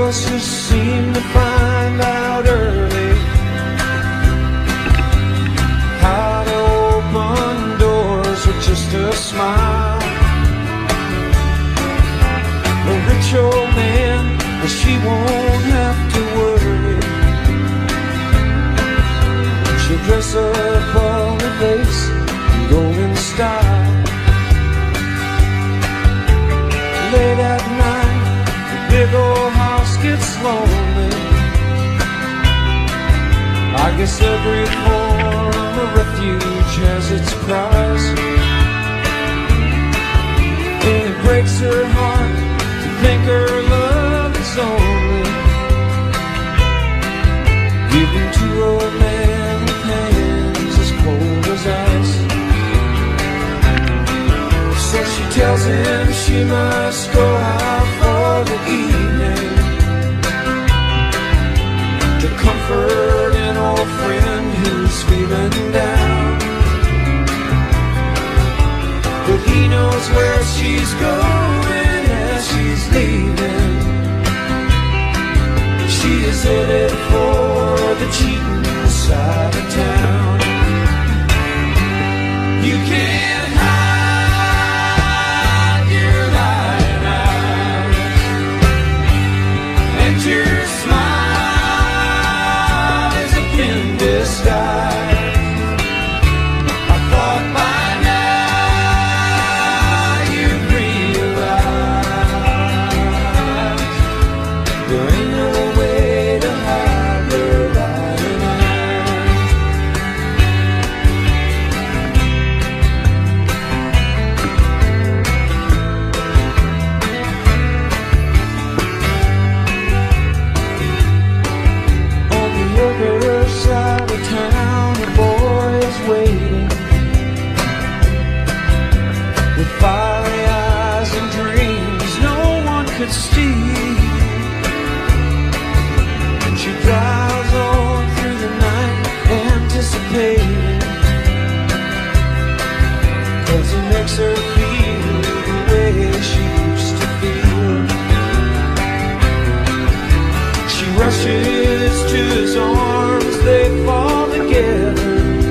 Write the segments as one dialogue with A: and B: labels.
A: us just seem to find out early how to open doors with just a smile. A rich old man, but she won't have to worry. She'll dress up all in lace and go in style. Late at night, the big old house gets lonely. I guess every form of refuge has its price, and it breaks her heart to think her love is only given to a man with hands as cold as ice. So she tells him she must go out for the evening to comfort an old friend who's feeling down. But he knows where she's going as she's leaving. She is headed for the cheating side of town. You can't hide your lying eyes, and your smile is a thin disguise. I thought by now you'd realize there ain't no way to hide your lying eyes. On the other side of town, a boy is waiting with fiery eyes and dreams no one could steal. And she drives on through the night anticipating, 'cause he makes her feel the way she used to feel. She rushes to his arms, they fall together.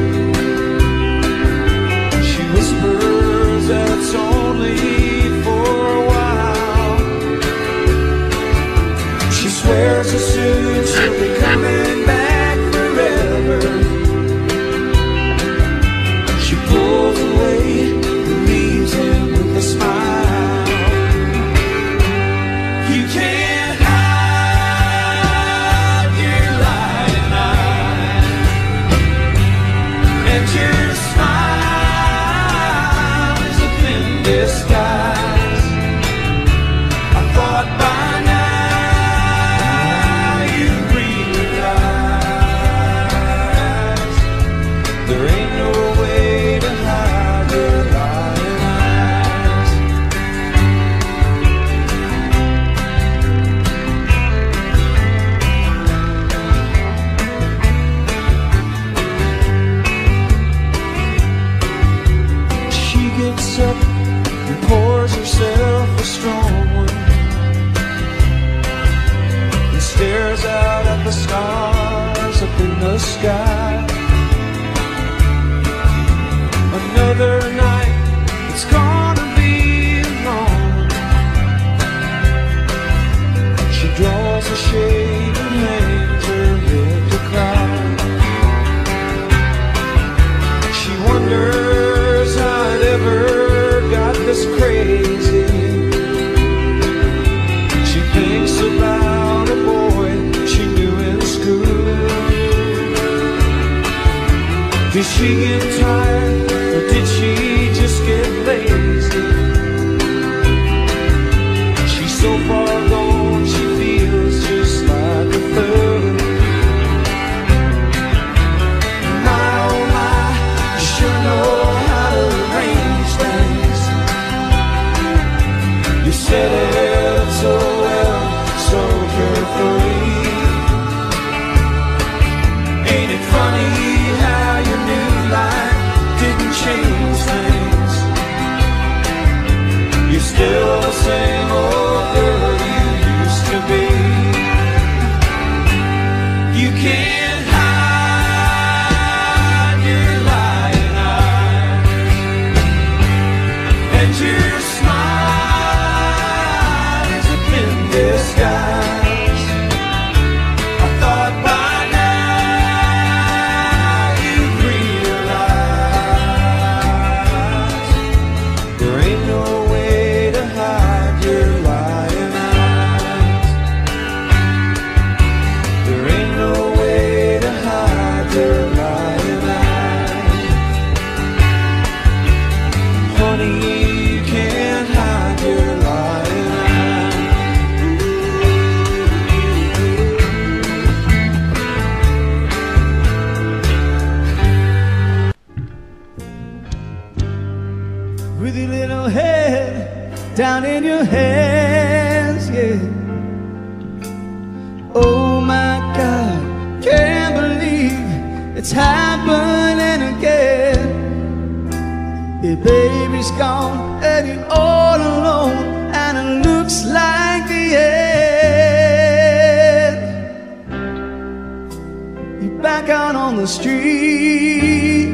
A: She whispers that it's only for a while. She swears as soon she'll be coming back forever. She pulls away and leaves him with a smile. You can't hide your lying eyes, and your smile is a thin disguise. I thought by now you'd realize there ain't no way to hide your lying eyes. She gets up and pours herself a strong one and stares out at the stars up in the sky. Another night, it's gonna be long. She draws a shade and hangs her head to cry. She wonders how it ever got this crazy. She thinks about a boy she knew in school. Did she get tired, or did she just get lazy? She's so far gone, she feels just like a thug. My oh my, you sure know how to arrange things. You set it up so well, so carefully. Ain't it funny how your new life didn't in your hands, yeah. Oh my God, can't believe it's happening again. Your baby's gone and you're all alone, and it looks like the end. You're back out on the street,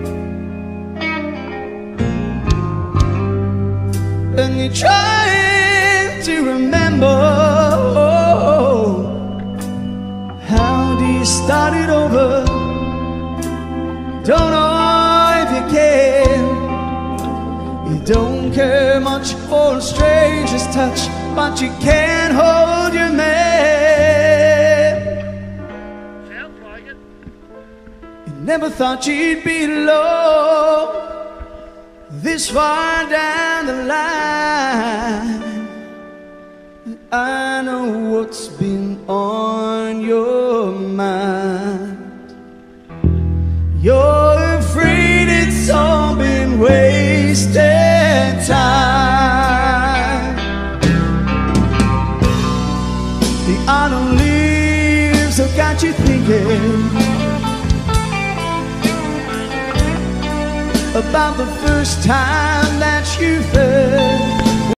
A: and you're trying to remember how do you start it over. Don't know if you can. You don't care much for a stranger's touch, but you can't hold your man.
B: Sounds like it.
A: You never thought you'd be low, this far down the line. I know what's been on your mind. You're afraid it's all been wasted time. The autumn leaves have got you thinking about the first time that you fell.